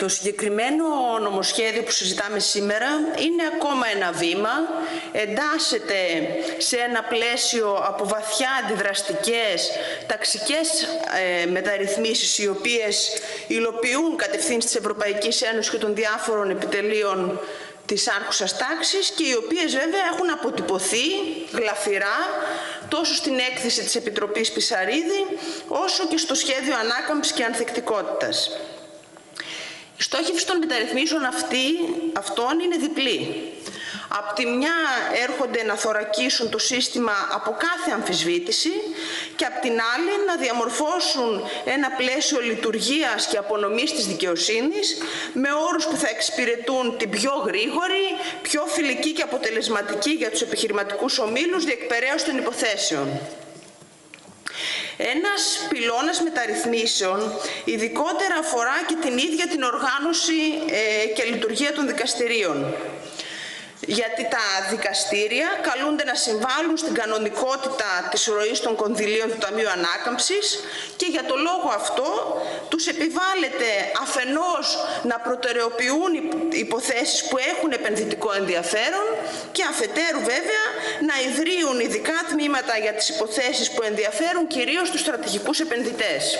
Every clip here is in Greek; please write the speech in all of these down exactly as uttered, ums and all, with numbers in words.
Το συγκεκριμένο νομοσχέδιο που συζητάμε σήμερα είναι ακόμα ένα βήμα, εντάσσεται σε ένα πλαίσιο από βαθιά αντιδραστικές, ταξικές ε, μεταρρυθμίσεις, οι οποίες υλοποιούν κατευθύνσεις της Ευρωπαϊκής Ένωσης και των διάφορων επιτελείων της άρχουσας τάξης και οι οποίες βέβαια έχουν αποτυπωθεί γλαφυρά τόσο στην έκθεση της Επιτροπής Πισαρίδη όσο και στο σχέδιο ανάκαμψης και ανθεκτικότητας. Η στόχευση των μεταρρυθμίσεων αυτή, αυτών είναι διπλή. Απ' τη μια έρχονται να θωρακίσουν το σύστημα από κάθε αμφισβήτηση και απ' την άλλη να διαμορφώσουν ένα πλαίσιο λειτουργίας και απονομής της δικαιοσύνης με όρους που θα εξυπηρετούν την πιο γρήγορη, πιο φιλική και αποτελεσματική για τους επιχειρηματικούς ομίλους διεκπεραίωση των υποθέσεων. Ένας πυλώνας μεταρρυθμίσεων ειδικότερα αφορά και την ίδια την οργάνωση ε, και λειτουργία των δικαστηρίων. Γιατί τα δικαστήρια καλούνται να συμβάλλουν στην κανονικότητα της ροής των κονδυλίων του Ταμείου Ανάκαμψης και για το λόγο αυτό τους επιβάλλεται αφενός να προτεραιοποιούν υποθέσεις που έχουν επενδυτικό ενδιαφέρον και αφετέρου βέβαια να ιδρύουν ειδικά τμήματα για τις υποθέσεις που ενδιαφέρουν κυρίως τους στρατηγικούς επενδυτές.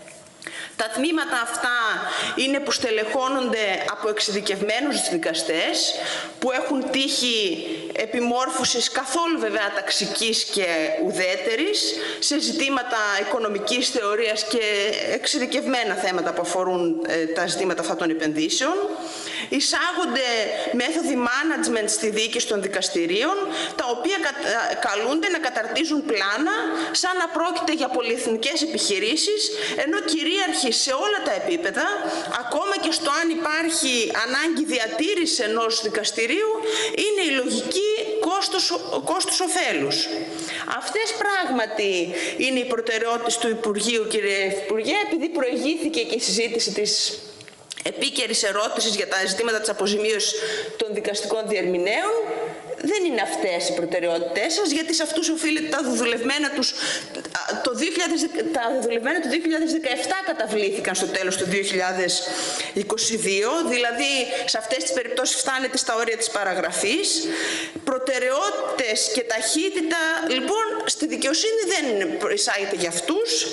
Τα τμήματα αυτά είναι που στελεχώνονται από εξειδικευμένους δικαστές που έχουν τύχη επιμόρφωσης καθόλου βέβαια ταξικής και ουδέτερης σε ζητήματα οικονομικής θεωρίας και εξειδικευμένα θέματα που αφορούν ε, τα ζητήματα αυτά των επενδύσεων. Εισάγονται μέθοδοι management στη διοίκηση των δικαστηρίων, τα οποία καλούνται να καταρτίζουν πλάνα σαν να πρόκειται για πολυεθνικές επιχειρήσεις, ενώ κυρίαρχη σε όλα τα επίπεδα, ακόμα και στο αν υπάρχει ανάγκη διατήρησης ενός δικαστηρίου, είναι η λογική κόστος, κόστους ωφέλους. Αυτές πράγματι είναι οι προτεραιότητες του Υπουργείου, κύριε Υπουργέ, επειδή προηγήθηκε και η συζήτηση της επίκαιρης ερώτησης για τα ζητήματα της αποζημίωσης των δικαστικών διερμηνέων. Δεν είναι αυτές οι προτεραιότητές σας, γιατί σε αυτούς οφείλεται τα δουλευμένα τους, το δύο χιλιάδες, τα δουλευμένα του δύο χιλιάδες δεκαεπτά καταβλήθηκαν στο τέλος του δύο χιλιάδες είκοσι δύο, δηλαδή σε αυτές τις περιπτώσεις φτάνεται στα όρια της παραγραφής. Προτεραιότητες και ταχύτητα, λοιπόν, στη δικαιοσύνη δεν εισάγεται για αυτούς,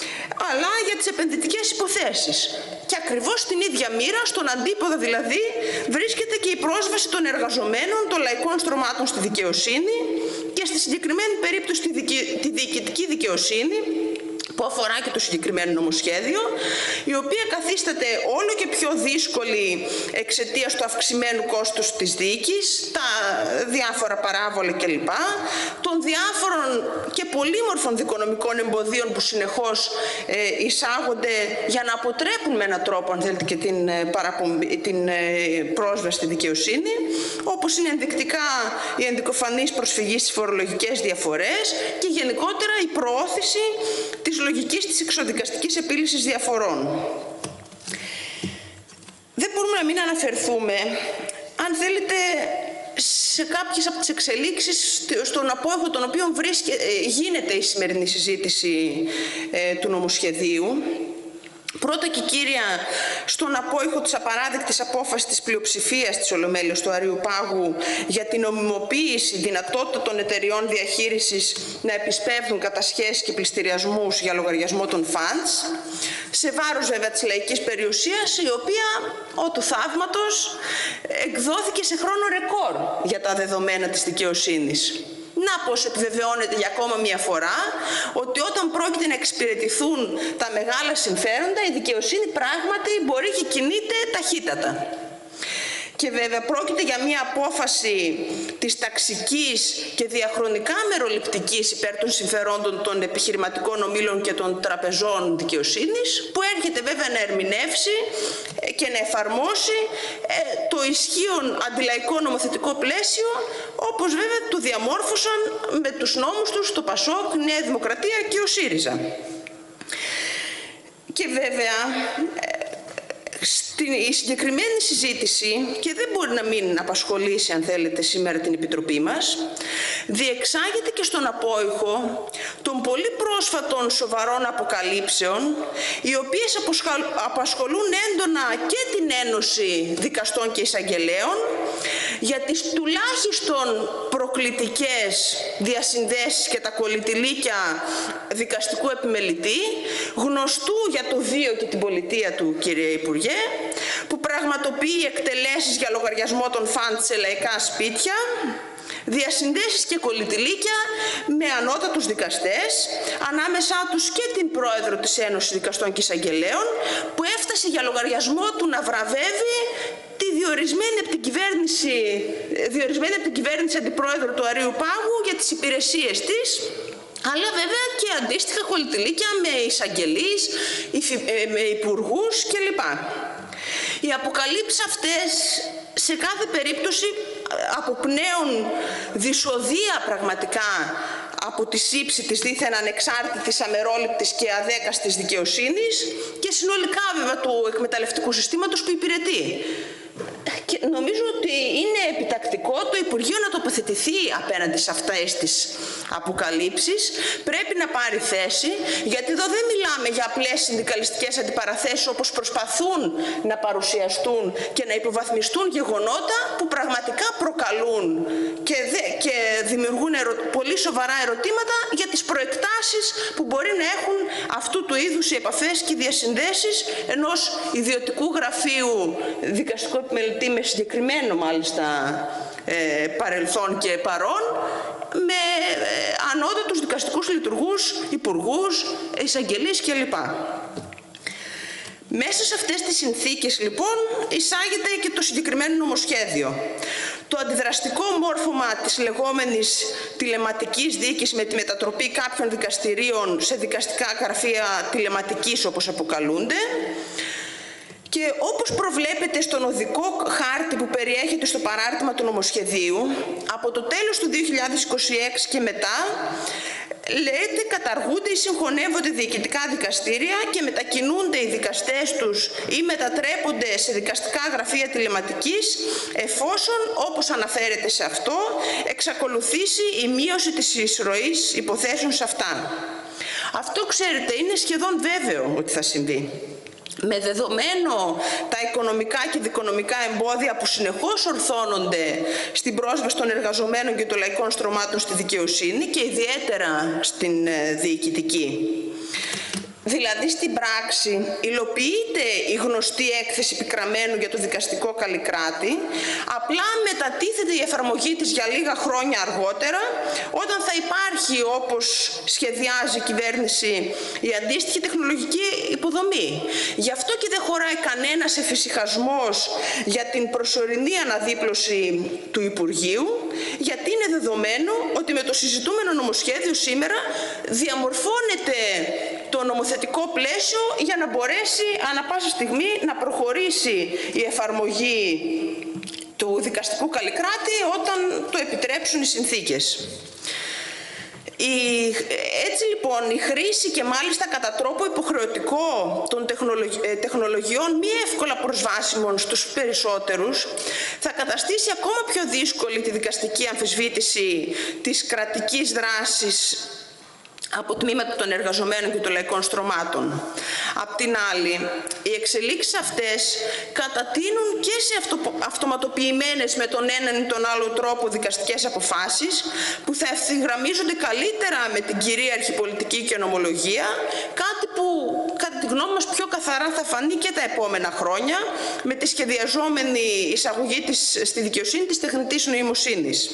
αλλά για τις επενδυτικές υποθέσεις. Και ακριβώς στην ίδια μοίρα, στον αντίποδα δηλαδή, βρίσκεται και η πρόσβαση των εργαζομένων των λαϊκών στρωμάτων στη δικαιοσύνη και στη συγκεκριμένη περίπτωση τη διοικητική δικαιοσύνη, που αφορά και το συγκεκριμένο νομοσχέδιο, η οποία καθίσταται όλο και πιο δύσκολη εξαιτίας του αυξημένου κόστους της δίκης, τα διάφορα παράβολα κλπ, των διάφορων και πολύμορφων δικονομικών εμποδίων που συνεχώς ε, εισάγονται για να αποτρέπουν με έναν τρόπο, αν θέλετε, και την, ε, παραπομπή, την ε, πρόσβαση στη δικαιοσύνη, όπως είναι ενδεικτικά η ενδικοφανής προσφυγή στις φορολογικές διαφορές και γενικότερα η προώθηση της λογικής της εξοδικαστικής επίλυσης διαφορών. Δεν μπορούμε να μην αναφερθούμε, αν θέλετε, σε κάποιες από τις εξελίξεις στον απόϊχο των οποίων βρίσκε, γίνεται η σημερινή συζήτηση ε, του νομοσχεδίου. Πρώτα και κύρια, στον απόϊχο της απαράδεκτης απόφασης της πλειοψηφίας της Ολομέλειας του Αριουπάγου για την νομιμοποίηση δυνατότητα των εταιριών διαχείρισης να επισπεύδουν κατασχέσεις και πληστηριασμούς για λογαριασμό των funds, σε βάρος βέβαια της λαϊκής περιουσίας, η οποία, ό του θαύματος, εκδόθηκε σε χρόνο ρεκόρ για τα δεδομένα της δικαιοσύνης. Να πως επιβεβαιώνεται για ακόμα μία φορά ότι όταν πρόκειται να εξυπηρετηθούν τα μεγάλα συμφέροντα, η δικαιοσύνη πράγματι μπορεί και κινείται ταχύτατα. Και βέβαια πρόκειται για μια απόφαση της ταξικής και διαχρονικά μεροληπτικής υπέρ των συμφερόντων των επιχειρηματικών ομίλων και των τραπεζών δικαιοσύνης, που έρχεται βέβαια να ερμηνεύσει και να εφαρμόσει το ισχύον αντιλαϊκό νομοθετικό πλαίσιο, όπως βέβαια το διαμόρφωσαν με τους νόμους τους το Πασόκ, Νέα Δημοκρατία και ο ΣΥΡΙΖΑ. Και βέβαια η συγκεκριμένη συζήτηση, και δεν μπορεί να μην απασχολήσει, αν θέλετε, σήμερα την Επιτροπή μας, διεξάγεται και στον απόϊχο των πολύ πρόσφατων σοβαρών αποκαλύψεων, οι οποίες απασχολούν έντονα και την Ένωση Δικαστών και Εισαγγελέων για τις τουλάχιστον προκλητικές διασυνδέσεις και τα κολλητηλίκια δικαστικού επιμελητή, γνωστού για το βίο και την πολιτεία του, κύριε Υπουργέ, που πραγματοποιεί εκτελέσεις για λογαριασμό των φαντ σε λαϊκά σπίτια, διασυνδέσεις και κολλητηλίκια με ανώτατους δικαστές, ανάμεσά τους και την πρόεδρο της Ένωσης Δικαστών και Εισαγγελέων, που έφτασε για λογαριασμό του να βραβεύει τη διορισμένη από την κυβέρνηση, διορισμένη από την κυβέρνηση αντιπρόεδρο του Αρείου Πάγου για τις υπηρεσίες της, αλλά βέβαια και αντίστοιχα κολλητηλίκια με εισαγγελείς, με υπουργούς κλπ. Οι αποκαλύψεις αυτές σε κάθε περίπτωση αποπνέουν δυσοδεία πραγματικά από τη σύψη της δίθεν ανεξάρτητης, αμερόληπτης και αδέκαστης δικαιοσύνης και συνολικά βέβαια του εκμεταλλευτικού συστήματος που υπηρετεί. Και νομίζω ότι είναι επιτακτικό το Υπουργείο να τοποθετηθεί απέναντι σε αυτές τις αποκαλύψεις. Πρέπει να πάρει θέση, γιατί εδώ δεν μιλάμε για απλές συνδικαλιστικές αντιπαραθέσεις όπως προσπαθούν να παρουσιαστούν και να υποβαθμιστούν γεγονότα που πραγματικά προκαλούν και, δε, και δημιουργούν ερω, πολύ σοβαρά ερωτήματα για τις προεκτάσεις που μπορεί να έχουν αυτού του είδους οι επαφές και οι διασυνδέσεις ενός ιδιωτικού γραφείου δικαστικού επιμελητή με συγκεκριμένο μάλιστα ε, παρελθόν και παρόν, με ε, ανώτατους δικαστικούς λειτουργούς, υπουργούς, εισαγγελείς κλπ. Μέσα σε αυτές τις συνθήκες λοιπόν εισάγεται και το συγκεκριμένο νομοσχέδιο. Το αντιδραστικό μόρφωμα της λεγόμενης τηλεματικής δίκης με τη μετατροπή κάποιων δικαστηρίων σε δικαστικά γραφεία τηλεματικής όπως αποκαλούνται, και όπως προβλέπεται στον οδικό χάρτη που περιέχεται στο παράρτημα του νομοσχεδίου, από το τέλος του δύο χιλιάδες είκοσι έξι και μετά, λέτε, καταργούνται ή συγχωνεύονται διοικητικά δικαστήρια και μετακινούνται οι δικαστές τους ή μετατρέπονται σε δικαστικά γραφεία τηλεματικής, εφόσον, όπως αναφέρεται σε αυτό, εξακολουθήσει η μείωση της εισρωής υποθέσεων σε αυτά. Αυτό, ξέρετε, είναι σχεδόν βέβαιο ότι θα συμβεί. Με δεδομένο τα οικονομικά και δικονομικά εμπόδια που συνεχώς ορθώνονται στην πρόσβαση των εργαζομένων και των λαϊκών στρωμάτων στη δικαιοσύνη και ιδιαίτερα στην διοικητική. Δηλαδή στην πράξη υλοποιείται η γνωστή έκθεση Πικραμένου για το δικαστικό καλλικράτη, απλά μετατίθεται η εφαρμογή της για λίγα χρόνια αργότερα, όταν θα υπάρχει, όπως σχεδιάζει η κυβέρνηση, η αντίστοιχη τεχνολογική υποδομή. Γι' αυτό και δεν χωράει κανένας εφησυχασμός για την προσωρινή αναδίπλωση του Υπουργείου, γιατί είναι δεδομένο ότι με το συζητούμενο νομοσχέδιο σήμερα διαμορφώνεται το νομοθετικό πλαίσιο για να μπορέσει ανα πάσα στιγμή να προχωρήσει η εφαρμογή του δικαστικού καλλικράτη όταν το επιτρέψουν οι συνθήκες. Η, έτσι λοιπόν η χρήση και μάλιστα κατά τρόπο υποχρεωτικό των τεχνολογιών μη εύκολα προσβάσιμων στους περισσότερους θα καταστήσει ακόμα πιο δύσκολη τη δικαστική αμφισβήτηση της κρατικής δράσης από τμήματα των εργαζομένων και των λαϊκών στρωμάτων. Απ' την άλλη, οι εξελίξεις αυτές κατατείνουν και σε αυτο, αυτοματοποιημένες με τον έναν ή τον άλλο τρόπο δικαστικές αποφάσεις που θα ευθυγραμμίζονται καλύτερα με την κυρίαρχη πολιτική και νομολογία, κάτι που κατά τη γνώμη μας πιο καθαρά θα φανεί και τα επόμενα χρόνια με τη σχεδιαζόμενη εισαγωγή της, στη δικαιοσύνη της τεχνητής νοημοσύνης.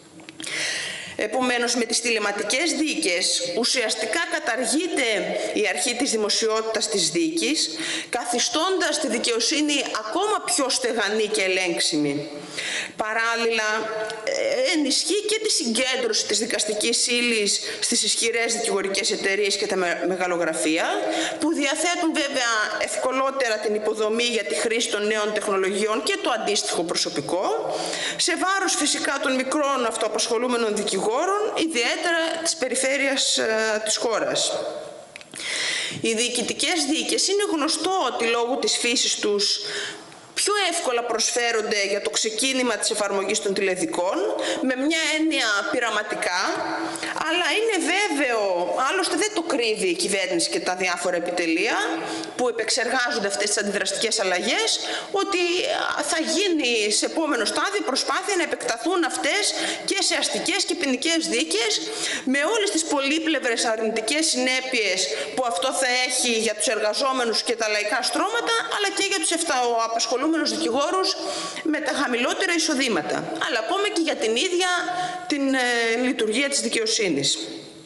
Επομένως, με τις τηλεματικές δίκες ουσιαστικά καταργείται η αρχή της δημοσιότητας της δίκης, καθιστώντας τη δικαιοσύνη ακόμα πιο στεγανή και ελέγξιμη. Παράλληλα, ενισχύει και τη συγκέντρωση της δικαστικής ύλης στις ισχυρές δικηγορικές εταιρείες και τα μεγαλογραφεία, που διαθέτουν βέβαια ευκολότερα την υποδομή για τη χρήση των νέων τεχνολογιών και το αντίστοιχο προσωπικό, σε βάρος φυσικά των μικρών αυτοαπασχολούμενων δικηγόρων, ιδιαίτερα της περιφέρειας ε, της χώρας. Οι διοικητικές δίκες είναι γνωστό ότι λόγω της φύσης τους πιο εύκολα προσφέρονται για το ξεκίνημα της εφαρμογής των τηλεδικών, με μια έννοια πειραματικά, αλλά είναι βέβαιο, άλλωστε δεν το κρύβει η κυβέρνηση και τα διάφορα επιτελεία που επεξεργάζονται αυτές τις αντιδραστικές αλλαγές, ότι θα γίνει σε επόμενο στάδιο προσπάθεια να επεκταθούν αυτές και σε αστικές και ποινικές δίκες, με όλες τις πολύπλευρες αρνητικές συνέπειες που αυτό θα έχει για τους εργαζόμενους και τα λαϊκά στρώματα, αλλά και για τους απασχολούμενους δικηγόρους με τα χαμηλότερα εισοδήματα, αλλά ακόμα και για την ίδια την ε, λειτουργία της δικαιοσύνης.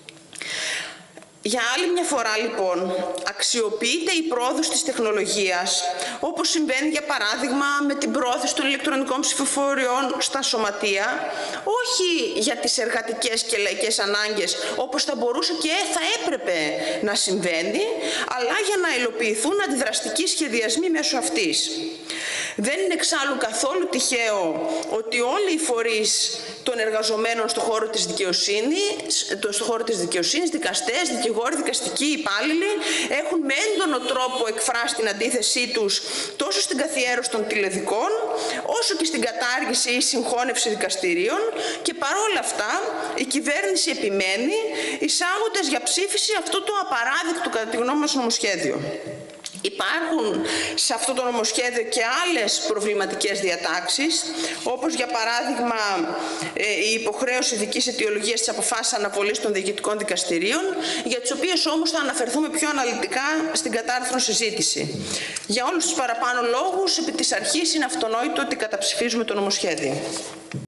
Για άλλη μια φορά, λοιπόν, αξιοποιείται η πρόοδος της τεχνολογίας, όπως συμβαίνει για παράδειγμα με την πρόθεση των ηλεκτρονικών ψηφοφοριών στα σωματεία, όχι για τις εργατικές και λαϊκές ανάγκες, όπως θα μπορούσε και θα έπρεπε να συμβαίνει, αλλά για να υλοποιηθούν αντιδραστικοί σχεδιασμοί μέσω αυτής. Δεν είναι εξάλλου καθόλου τυχαίο ότι όλοι οι φορείς των εργαζομένων στον χώρο της δικαιοσύνης, στον χώρο της δικαιοσύνης, δικαστές, δικηγόροι, δικαστικοί υπάλληλοι, έχουν με έντονο τρόπο εκφράσει την αντίθεσή τους τόσο στην καθιέρωση των τηλεδικών, όσο και στην κατάργηση ή συγχώνευση δικαστηρίων, και παρόλα αυτά η κυβέρνηση επιμένει, εισάγοντας για ψήφιση αυτό το απαράδεκτο κατά τη γνώμη μας νομοσχέδιο. Υπάρχουν σε αυτό το νομοσχέδιο και άλλες προβληματικές διατάξεις, όπως για παράδειγμα η υποχρέωση ειδικής αιτιολογίας της αποφάσης αναβολής των διοικητικών δικαστηρίων, για τις οποίες όμως θα αναφερθούμε πιο αναλυτικά στην κατάρθρο συζήτηση. Για όλους τους παραπάνω λόγους, επί της αρχής είναι αυτονόητο ότι καταψηφίζουμε το νομοσχέδιο.